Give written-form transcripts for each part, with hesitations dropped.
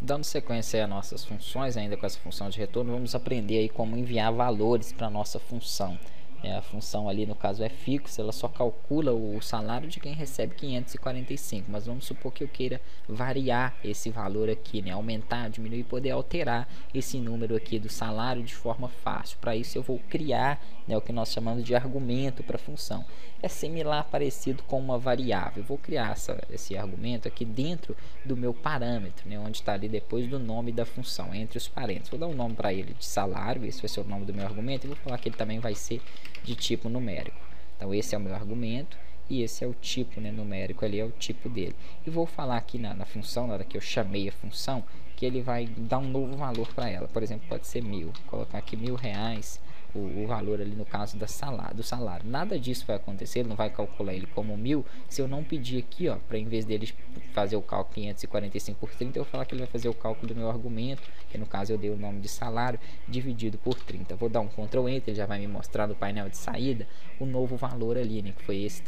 Dando sequência às nossas funções, ainda com essa função de retorno, vamos aprender aí como enviar valores para a nossa função. A função ali, no caso, é fixa, ela só calcula o salário de quem recebe 545, mas vamos supor que eu queira variar esse valor aqui, né? Aumentar, diminuir, poder alterar esse número aqui do salário de forma fácil. Para isso eu vou criar, né, o que nós chamamos de argumento para a função. É similar, parecido com uma variável. Eu vou criar esse argumento aqui dentro do meu parâmetro, né, onde está ali depois do nome da função, entre os parênteses. Vou dar um nome para ele de salário, esse vai ser o nome do meu argumento, e vou falar que ele também vai ser de tipo numérico. Então esse é o meu argumento e esse é o tipo, né, numérico ali, é o tipo dele. E vou falar aqui na função, na hora que eu chamei a função, que ele vai dar um novo valor para ela. Por exemplo, pode ser 1.000, vou colocar aqui R$1.000, o valor ali no caso do salário. Nada disso vai acontecer, ele não vai calcular ele como 1.000 se eu não pedir aqui, ó, para em vez dele fazer o cálculo 545 por 30, eu vou falar que ele vai fazer o cálculo do meu argumento, que no caso eu dei o nome de salário, dividido por 30. Vou dar um Ctrl Enter, ele já vai me mostrar no painel de saída o novo valor ali, né, que foi esse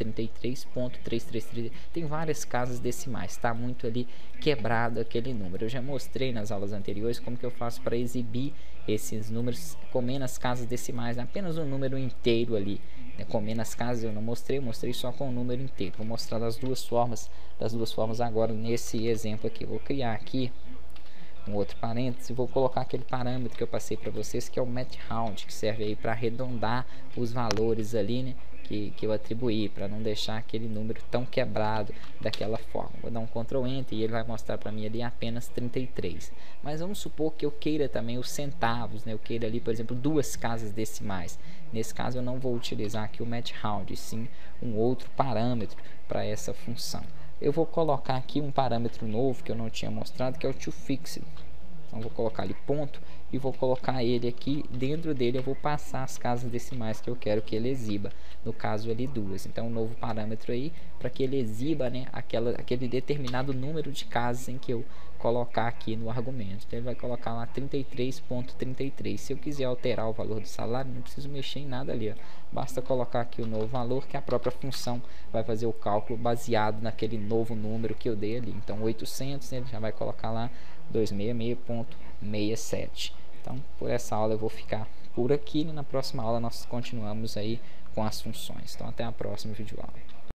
33.333. Tem várias casas decimais, está muito ali quebrado aquele número. Eu já mostrei nas aulas anteriores como que eu faço para exibir esses números com menos casas decimais, apenas um número inteiro ali, né, com menos casas eu não mostrei, mostrei só com o número inteiro. Vou mostrar das duas formas agora nesse exemplo aqui. Vou criar aqui um outro parênteses e vou colocar aquele parâmetro que eu passei para vocês, que é o MathRound, que serve aí para arredondar os valores ali, né, que eu atribuí, para não deixar aquele número tão quebrado daquela forma. Vou dar um Ctrl Enter e ele vai mostrar para mim ali apenas 33. Mas vamos supor que eu queira também os centavos, né? Eu queira ali, por exemplo, 2 casas decimais. Nesse caso eu não vou utilizar aqui o MathRound, sim um outro parâmetro para essa função. Eu vou colocar aqui um parâmetro novo que eu não tinha mostrado, que é o toFixed. Então vou colocar ali ponto e vou colocar ele aqui, dentro dele eu vou passar as casas decimais que eu quero que ele exiba, no caso ali 2. Então um novo parâmetro aí para que ele exiba, né, aquele determinado número de casas em que eu colocar aqui no argumento. Então ele vai colocar lá 33.33. Se eu quiser alterar o valor do salário, não preciso mexer em nada ali, ó. Basta colocar aqui o novo valor, que a própria função vai fazer o cálculo baseado naquele novo número que eu dei ali. Então 800, ele já vai colocar lá 266.67. Então por essa aula eu vou ficar por aqui, e na próxima aula nós continuamos aí com as funções. Então até a próxima videoaula.